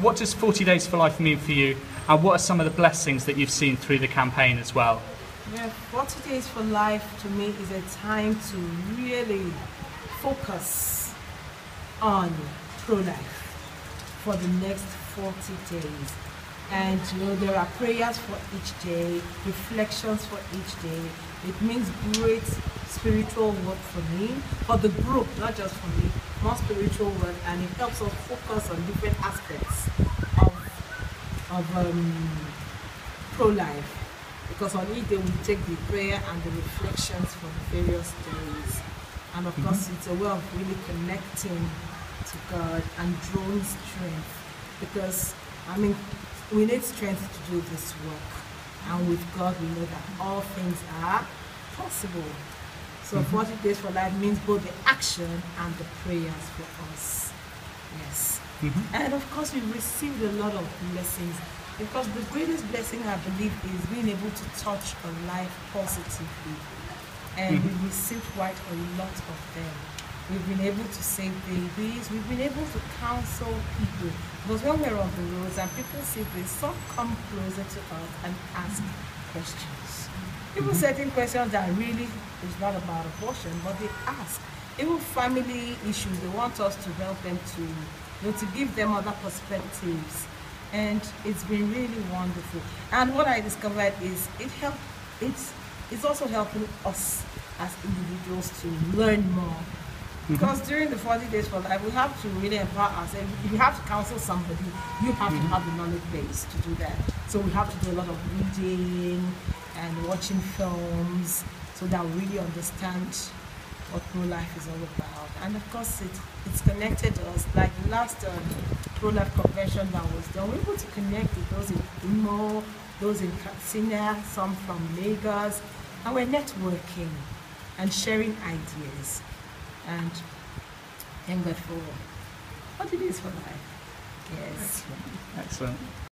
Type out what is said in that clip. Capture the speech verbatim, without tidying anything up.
what does forty Days for Life mean for you, and what are some of the blessings that you've seen through the campaign as well? Yeah, forty Days for Life to me is a time to really focus on pro-life for the next forty days. And you know, there are prayers for each day, reflections for each day. It means great spiritual work for me, for the group, not just for me, more spiritual work, and it helps us focus on different aspects of, of um, pro-life. Because on each day we take the prayer and the reflections for the various days. And of course, it's a way of really connecting to God and drawing strength. Because, I mean, we need strength to do this work. And with God, we know that all things are possible. So mm-hmm. forty Days for Life means both the action and the prayers for us. Yes. Mm-hmm. And of course, we've received a lot of blessings. Because the greatest blessing, I believe, is being able to touch a life positively. And mm-hmm. we've received quite a lot of them. We've been able to save babies. We've been able to counsel people. Because when we're on the roads and people see this, some come closer to us and ask questions. Even certain questions that really is not about abortion, but they ask. Even family issues, they want us to help them to, you know, to give them other perspectives. And it's been really wonderful. And what I discovered is it help, it's, it's also helping us as individuals to learn more. Because mm-hmm. during the forty Days for Life, we have to really empower ourselves. If you have to counsel somebody, you have mm-hmm. to have the knowledge base to do that. So we have to do a lot of reading and watching films so that we really understand what pro-life is all about. And of course, it, it's connected to us. Like the last um, pro-life convention that was done, we were able to connect with those in Imo, those in Katsina, some from Lagos, and we're networking and sharing ideas. And thank God for forty Days for Life. Yes. Excellent. Excellent.